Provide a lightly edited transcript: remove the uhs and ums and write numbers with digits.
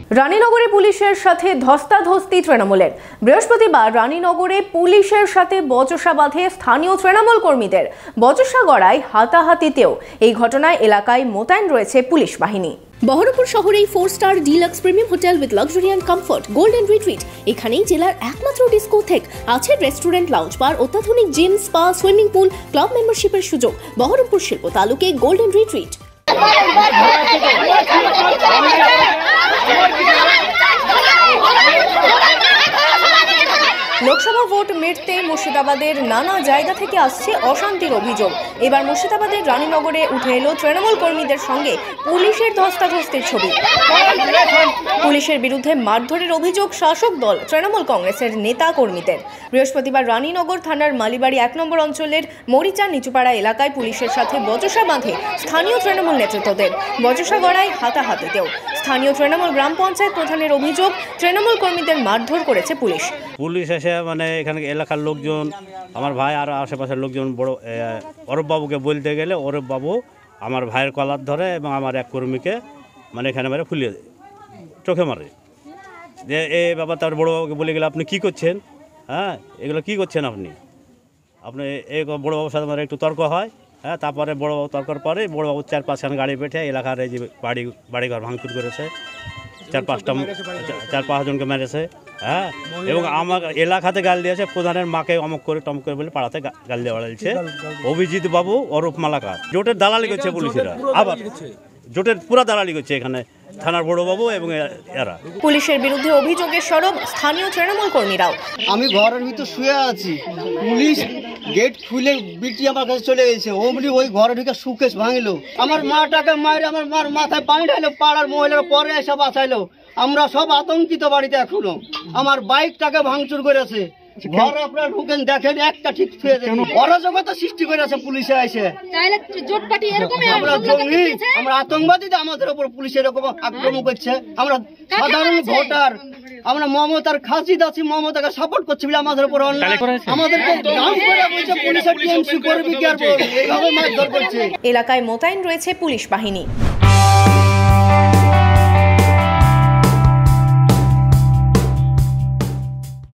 রানীনগরে পুলিশের সাথে ধস্তাধস্তি তৃণমূলের। বৃহস্পতিবার রানীনগরে পুলিশের সাথে বচসা বাঁধে স্থানীয় তৃণমূল কর্মীদের। বচসা গড়ায় হাতাহাতিতেও। এই ঘটনায় এলাকায় মোতায়েন রয়েছে পুলিশ বাহিনী। বহরমপুর শহরেই 4 star deluxe premium hotel with luxury and comfort Golden Retreat. এখানেই জেলার একমাত্র ডিস্কোথেক, আছে রেস্টুরেন্ট, লাউঞ্জ বার, অত্যাধুনিক gym, spa, swimming pool, club মেম্বারশিপের সুযোগ। বহরমপুর শিল্প তালুকে গোল্ডেন রিট্রিট। লোকসভা ভোট মিটতে মুর্শিদাবাদের নানা জায়গা থেকে আসছে অশান্তির অভিযোগ। এবার মুর্শিদাবাদের রানীনগরে উঠে এলো তৃণমূল কর্মীদের সঙ্গে পুলিশের ধস্তাধস্তির ছবি। পুলিশের বিরুদ্ধে মারধরের অভিযোগ শাসক দল তৃণমূল কংগ্রেসের নেতা কর্মীদের। বৃহস্পতিবার রানীনগর থানার মালিবাড়ি 1 নম্বর অঞ্চলের মরিচা নিচুপাড়া এলাকায় পুলিশের সাথে বচসা বাঁধে স্থানীয় তৃণমূল নেতৃত্বদের। বচসা গড়ায় হাতাহাতিতেও। স্থানীয় তৃণমূল গ্রাম পঞ্চায়েত প্রধানের অভিযোগ, তৃণমূল কর্মীদের মারধর করেছে পুলিশ। পুলিশ এসে এখানে এলাকার লোকজন, আমার ভাই আর আশেপাশের লোকজন বড় অরূপ বাবুকে বলতে গেলে অরূপ বাবু আমার ভাইয়ের কলার ধরে এবং আমার এক কর্মীকে এখানে ফুলিয়ে দেয়, চোখে মারে। যে এই ব্যাপার তার বড়োবাবুকে বলে গেলে আপনি কী করছেন, হ্যাঁ এগুলো কী করছেন আপনি এই বড়োবাবুর সাথে একটু তর্ক হয়। হ্যাঁ, তারপরে বড়োবাবু তর্কর পরে বড়োবাবু 4-5খান গাড়ি পেঠে এলাকার এই যে বাড়িঘর ভাঙচুর করেছে, 4-5 জনকে মেরেছে। হ্যাঁ, এবং আমার এলাকাতে গাল দিয়েছে, প্রধানের মাকে অমক করে টমক করে বলে পাড়াতে গাল দেওয়া হয়েছে। অভিজিৎ বাবু, অরূপ মালাকার জোটের দালালি করছে পুলিশেরা, আবার জোটের পুরা দালালি করছে এখানে থানার বড়বাবু এবং এরা। পুলিশের বিরুদ্ধে অভিযোগের সরব স্থানীয় তৃণমূল কর্মীরাও। আমি ঘরের ভিতর শুয়ে আছি, পুলিশ গেট খুলে বিটি আমার কাছে চলে গেছে, অমনি ওই ঘরে ঢুকে সুকেশ ভাঙলো। আমার মাটাকে মারে আমার মার মাথায় পানি ঢাইলো, পাড়ার মহিলারা পরে এসে বাঁচাইলো। আমরা সব আতঙ্কিত বাড়িতে এখনো। আমার বাইকটাকে ভাঙচুর করেছে, ঘর আপনারা ঢুকেন দেখেন একটা ঠিক অরাজকতা সৃষ্টি করেছে পুলিশে এসে। আমরা জঙ্গি, আমরা আতঙ্কবাদীতে আমাদের উপর পুলিশ এরকম আক্রমণ করছে। আমরা সাধারণ ভোটার, আমরা মমতার খাসিদ আছি, মমতাকে সাপোর্ট করছি বলে আমাদের উপর আমাদেরকে নাম করে বলছে পুলিশের টিএমসি করবি কি আর এইভাবে মারধর করছে। এলাকায় মোতায়েন রয়েছে পুলিশ বাহিনী।